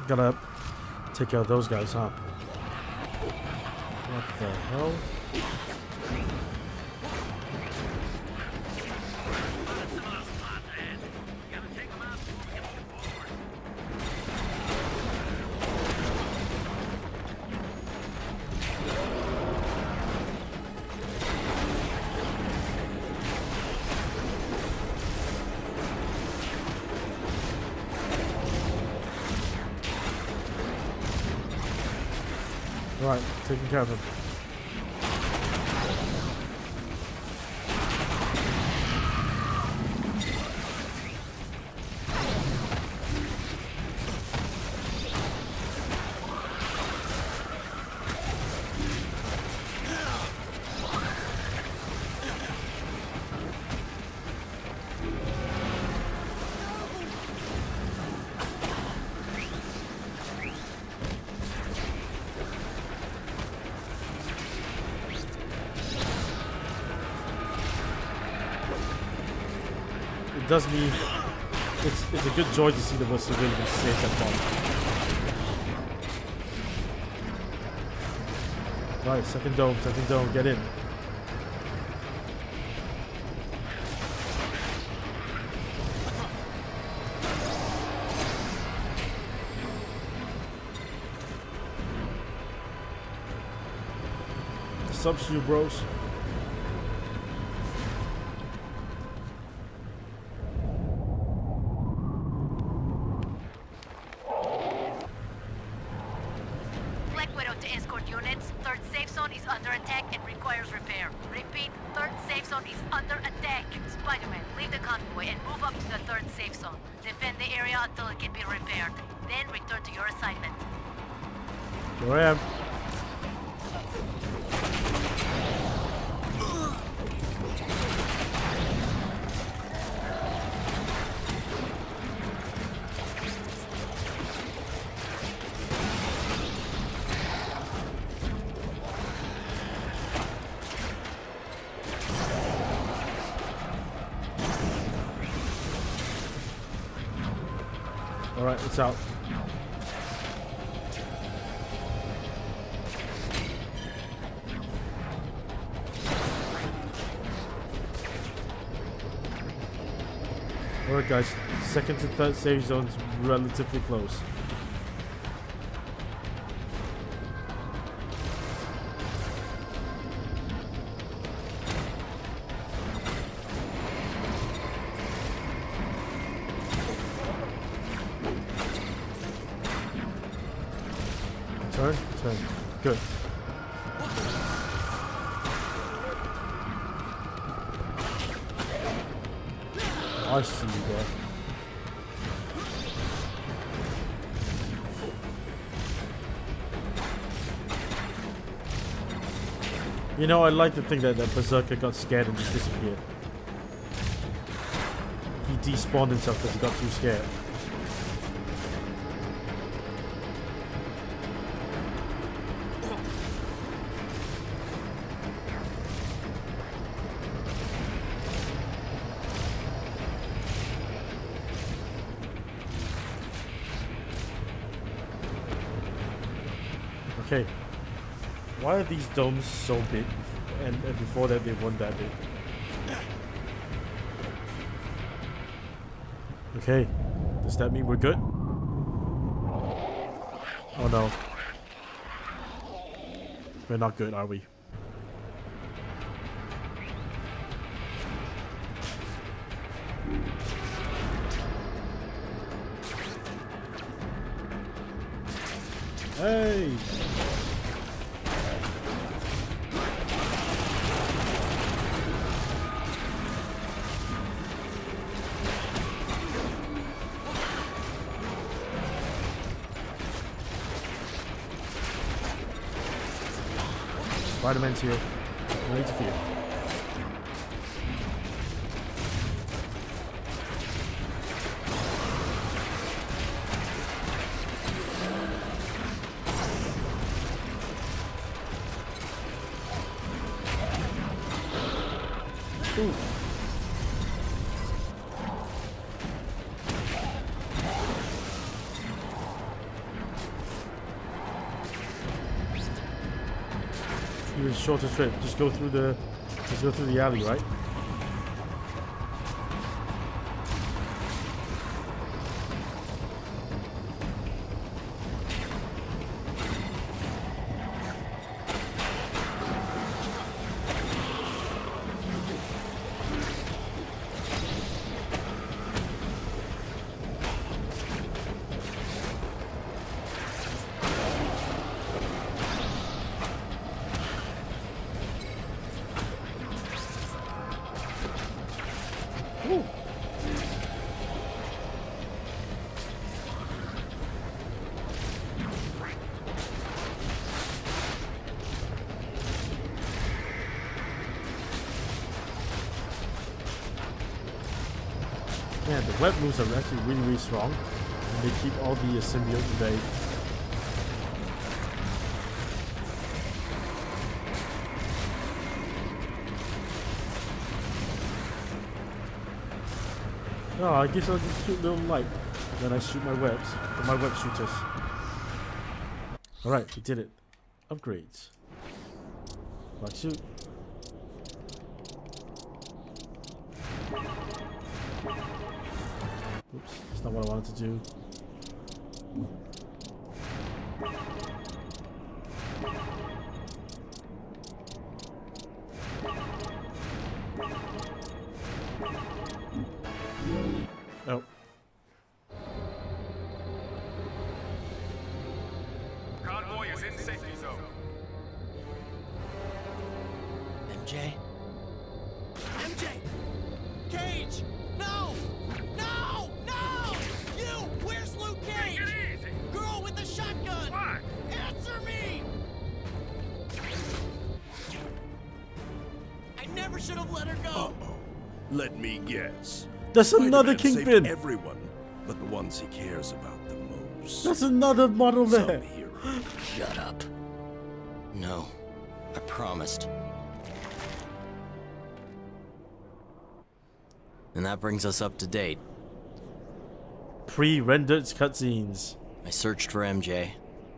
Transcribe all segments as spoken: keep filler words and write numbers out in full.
Gotta take care of those guys, huh? What the hell? Right, taking care of him. It does me. It's it's a good joy to see the most civilians safe and bomb. Right, second dome, second dome, get in. Subs you bros. Here I am. All right, it's out. Alright guys, second to third safe zone's relatively close. Turn, turn. Good. I see you there. You know, I like to think that that Berserker got scared and just disappeared. He despawned himself because he got too scared. Okay, why are these domes so big, and, and before that they weren't that big? Okay, does that mean we're good? Oh no. We're not good, are we? Hey! Spider-Man's here. No need to fear. Ooh. the shortest trip. Just go through the, just go through the alley, right? Man, the web moves are actually really, really strong. And they keep all the uh, symbiote in bay. Oh, I guess I'll just shoot little light. Then I shoot my webs. For my web shooters. Alright, we did it. Upgrades. Black suit. Oops, that's not what I wanted to do. Oh. Convoy is in safety zone. M J? M J! Cage! No! No! No! You! Where's Luke Cage? Take it easy. Girl with the shotgun! What? Answer me! I never should have let her go! Uh-oh. Let me guess. That's another Spider-Man saved Kingpin! everyone, but the ones he cares about the most. That's another model Some there! hero. Shut up. No. I promised. And that brings us up to date. Pre-rendered cutscenes. I searched for M J.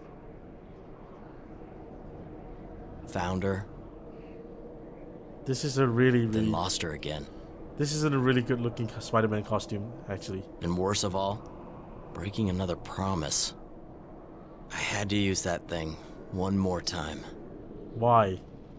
Found her, This is a really, really... then lost her again. This isn't a really good looking Spider-Man costume, actually. And worst of all, breaking another promise. I had to use that thing one more time. Why?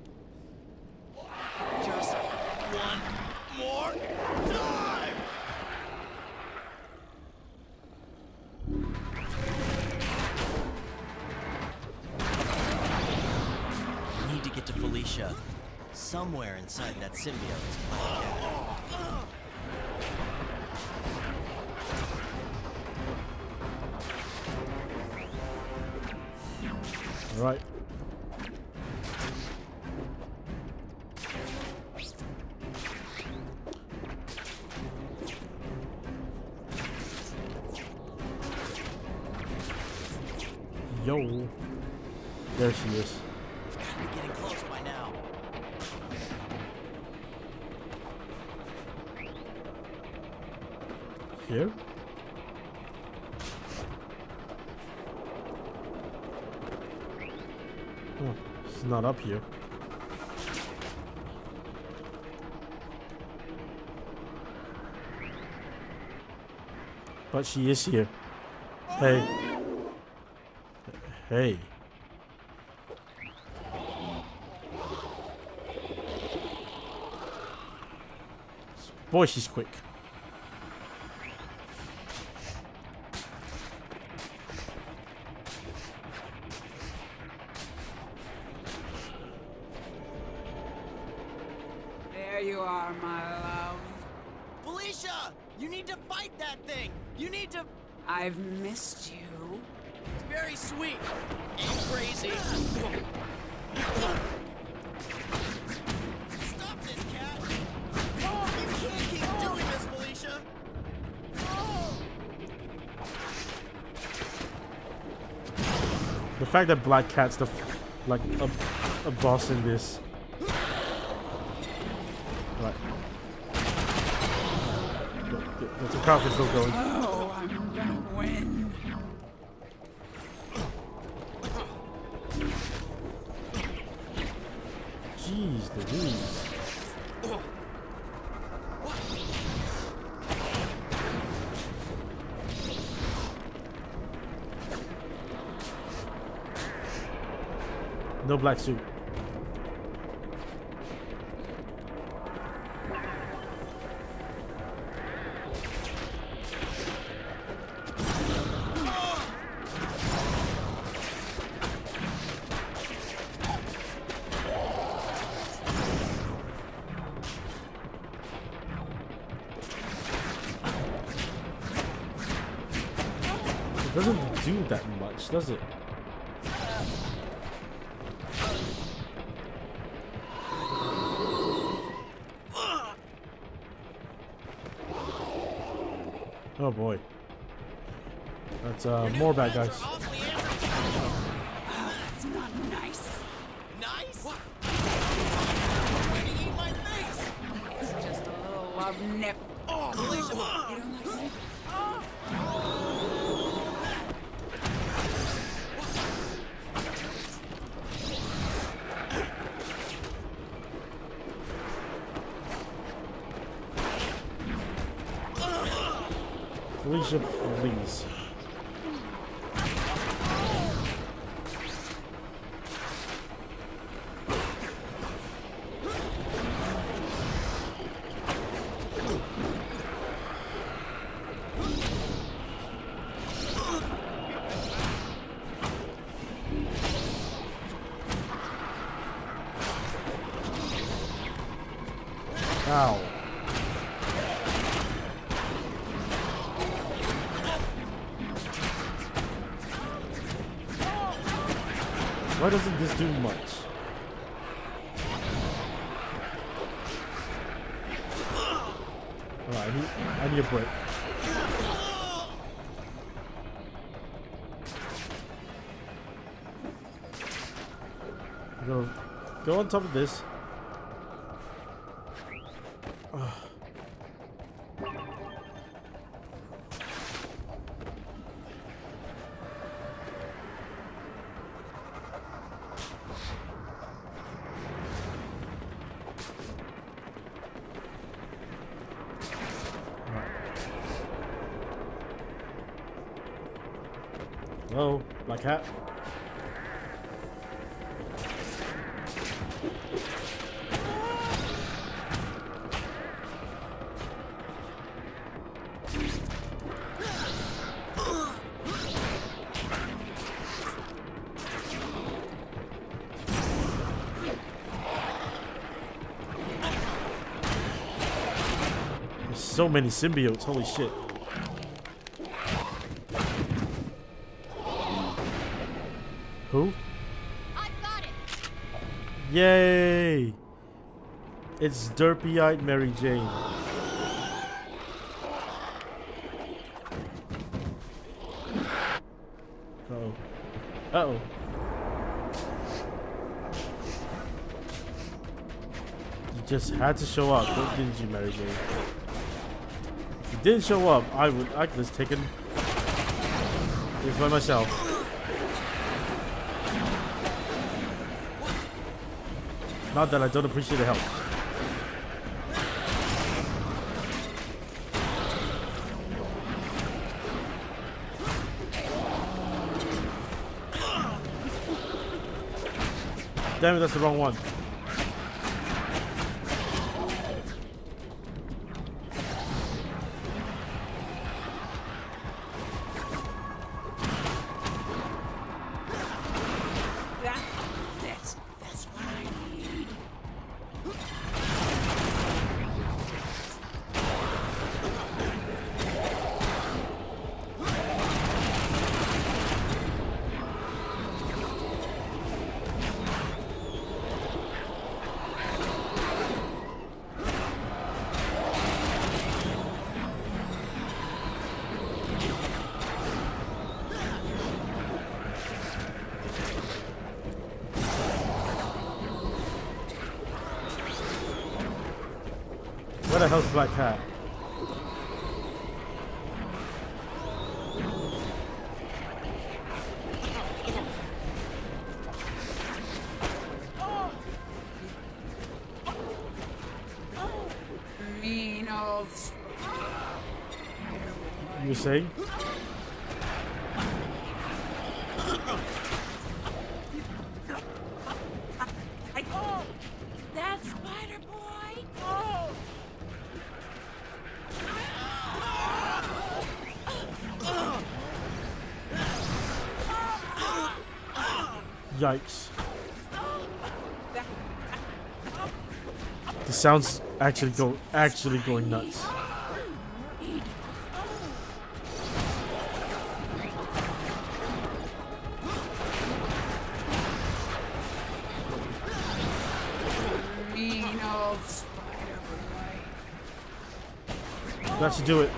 Just one more time! I need to get to Felicia. Somewhere inside that symbiote. Alright. Yo. There she is. We're getting close by now. Here? Oh, she's not up here. But she is here. Hey. Hey. Boy, she's quick. There you are, my love. Felicia! You need to fight that thing! You need to... I've missed you. It's very sweet. And crazy. Stop this, cat! Oh, you can't keep doing this, Felicia! Oh. The fact that Black Cat's the like a, a boss in this. Right. There's a crowd control going. Oh, I'm gonna win. No black suit. It doesn't do that much, does it? Oh boy. That's uh, more bad guys. That's not nice. Nice? What? Why do you eat my face? It's just a little love nip. Oh, Alicia! You don't like me? Felicia, please. Ow. Why doesn't this do much? Alright, I need, I need a break. Go, go on top of this. Ugh. Hello, Black Hat. There's so many symbiotes, holy shit. Who? I've got it. Yay! It's derpy-eyed Mary Jane. Uh-oh. Uh-oh. You just had to show up, didn't you, Mary Jane? If you didn't show up, I would I could have taken it by myself. Not that I don't appreciate the help. Damn it, that's the wrong one. That's it. That's what I need. Where the hell's Black Cat? Mean old. You were saying? Yikes. The sound's actually go actually going nuts. Mean old spider boy. That should do it.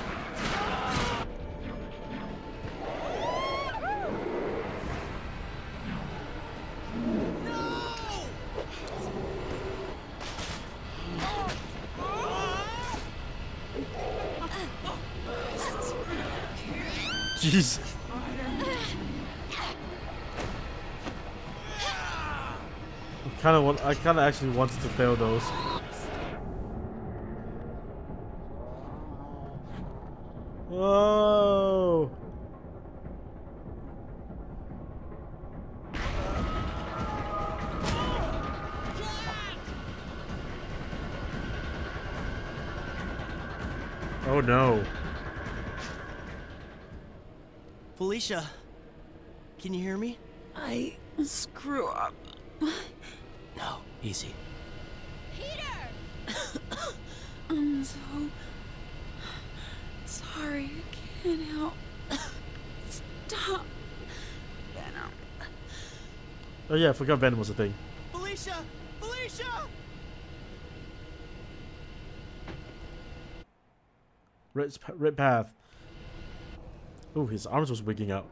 Jeez. I kind of want. I kind of actually wanted to fail those. Whoa. Oh no. Felicia, can you hear me? I screw up. No, easy. I'm so sorry. I can't help. Stop. Venom. Oh yeah, I forgot Venom was a thing. Felicia! Felicia! Red, red path. Oh, his arms was wigging out.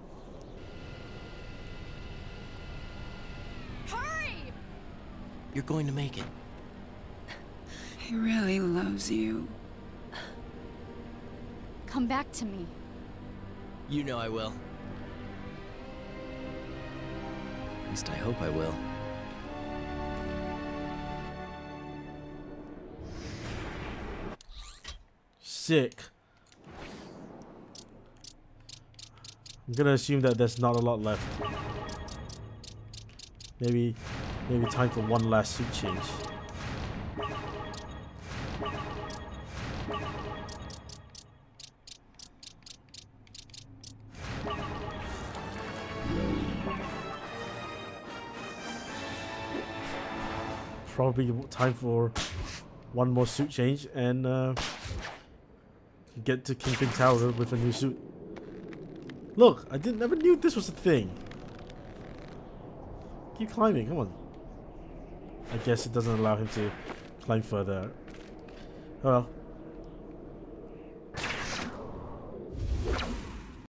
Hurry! You're going to make it. He really loves you. Come back to me. You know I will. At least I hope I will. Sick. I'm gonna assume that there's not a lot left. Maybe, maybe time for one last suit change. Probably time for one more suit change and uh, get to Kingpin Tower with a new suit. Look, I didn't never knew this was a thing. Keep climbing, come on. I guess it doesn't allow him to climb further. Oh well.